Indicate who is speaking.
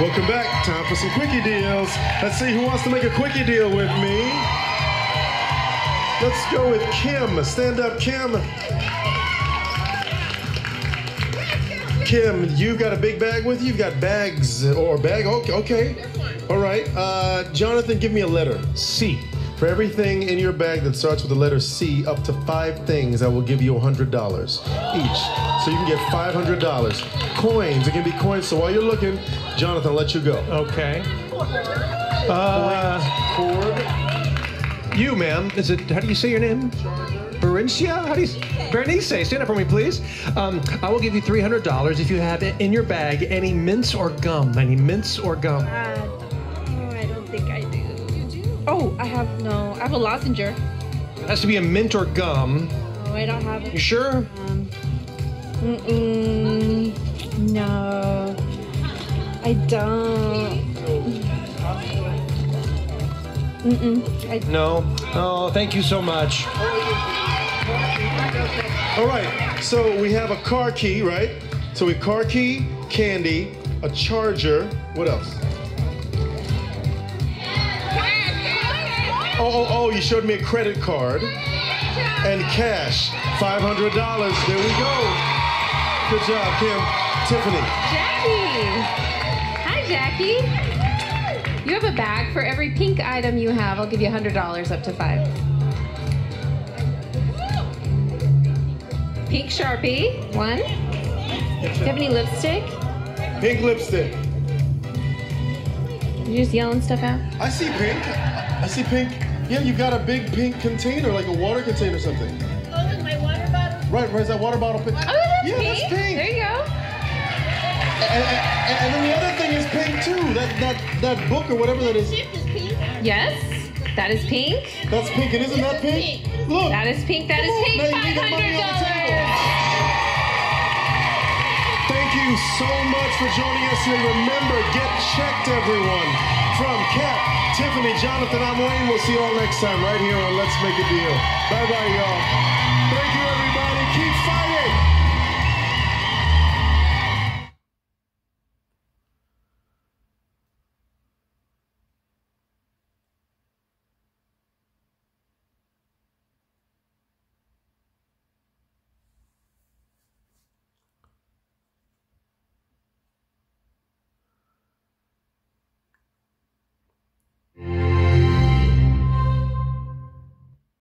Speaker 1: Welcome back. Time for some quickie deals. Let's see who wants to make a quickie deal with me. Let's go with Kim. Stand up, Kim. Kim, you got a big bag with you? You've got bags or a bag? Okay. All right. Jonathan, give me a letter.
Speaker 2: C.
Speaker 1: For everything in your bag that starts with the letter C, up to 5 things, I will give you $100 each. So you can get $500. Coins, it can be coins. So while you're looking, Jonathan, I'll let you go.
Speaker 2: Okay.
Speaker 1: Cord.
Speaker 2: You, ma'am. Is it, how do you say your name? Berencia? How do you, Bernice, stand up for me, please. I will give you $300 if you have in your bag any mints or gum. Any mints or gum?
Speaker 3: I don't think I do. You do? Oh, I have a lozenger.
Speaker 2: It has to be a mint or gum.
Speaker 3: Oh, I don't have it.
Speaker 2: You sure?
Speaker 3: No, I don't.
Speaker 2: No. Oh, thank you so much.
Speaker 1: All right, so we have a car key, right? So we have car key, candy, a charger. What else? Oh, you showed me a credit card and cash. $500. There we go. Good job, Kim. Tiffany.
Speaker 4: Jackie. Hi, Jackie. You have a bag. For every pink item you have, I'll give you $100 up to 5. Pink Sharpie, 1. Do you have any lipstick?
Speaker 1: Pink lipstick.
Speaker 4: You just yelling stuff out?
Speaker 1: I see pink. I see pink. Yeah, you got a big pink container, like a water container or something.
Speaker 3: Oh, is my water bottle?
Speaker 1: Right, is that water bottle pink?
Speaker 4: Oh, that's
Speaker 1: yeah,
Speaker 4: pink.
Speaker 1: That's pink.
Speaker 4: There you go.
Speaker 1: And then the other thing is pink too. That book or whatever that is.
Speaker 3: Shift is pink.
Speaker 4: Yes, that is pink.
Speaker 1: That's pink, and isn't that pink? Look.
Speaker 4: That is pink. That is pink.
Speaker 1: Now you got money on the table. Thank you so much for joining us here. Remember, get checked, everyone. From Kat, Tiffany, Jonathan, I'm Wayne. We'll see you all next time right here on Let's Make a Deal. Bye-bye, y'all.